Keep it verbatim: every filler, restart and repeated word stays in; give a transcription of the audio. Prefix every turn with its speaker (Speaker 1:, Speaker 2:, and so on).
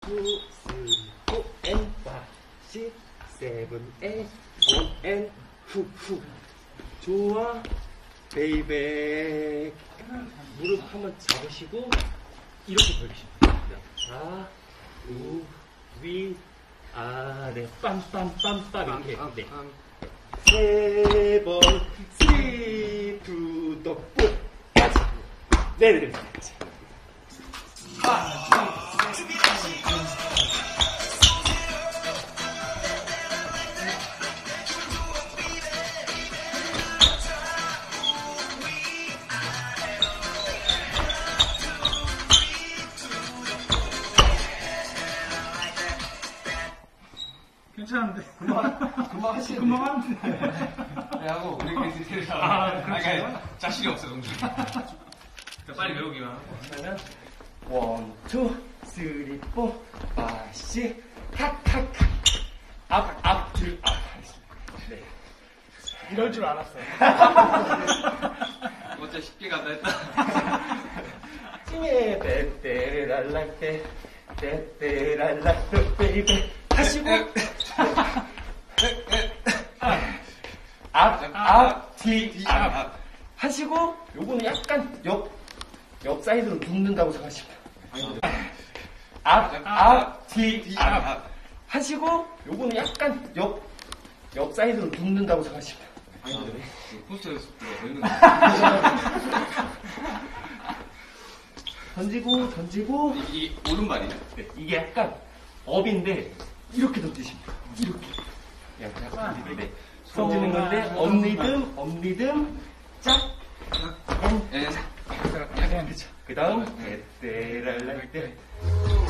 Speaker 1: two, three, four, and five, six, seven, eight, one, and 후, 후. 좋아, 베이베. 무릎 한번 잡으시고, 이렇게 벌리시면 돼요. 자, 우, 위, 아래, 빰빰빰빰. 이렇게. 네. 세 번, three, to the four. 까지. 네네네.
Speaker 2: 괜찮은데.
Speaker 3: 금방, 금방 하시는데.
Speaker 2: 금방 하는데.
Speaker 3: 네, 하고, 우리끼리 디테일을 하고.
Speaker 2: 아,
Speaker 3: 그러니까 자신이 없어, 동준. 빨리 외우기만 하고.
Speaker 1: 그러면, 원, 투, 쓰리, 포, 파이, 식, 탁, 탁, 탁. 앞, 앞, 뒤, 앞. 네.
Speaker 2: 이럴 줄 알았어요.
Speaker 3: 어째 쉽게 간다 했다.
Speaker 1: 찡에, 빼빼랄랄, 빼, 빼빼랄랄, 베이베. 하시고, 앞, 앞, 뒤, 앞. 하시고, 요거는 약간 옆, 옆 사이드로 눕는다고 생각하시면 돼요. 앞, 앞, 뒤, 앞. 하시고, 요거는 약간 옆, 옆 사이드로 눕는다고 생각하시면 돼요.
Speaker 3: 아니, 포스터에서 외우는 거.
Speaker 1: 던지고, 던지고.
Speaker 3: 이, 오른발이야?
Speaker 1: 네, 이게 약간 업인데, 이렇게 던지시면 돼요. 이렇게. 그냥 약간 던지는데, 던지는 건데, 업리듬, 업리듬, 짝, 엔,
Speaker 3: 예.
Speaker 1: 짝. 그 다음, 떼떼랄랄 때.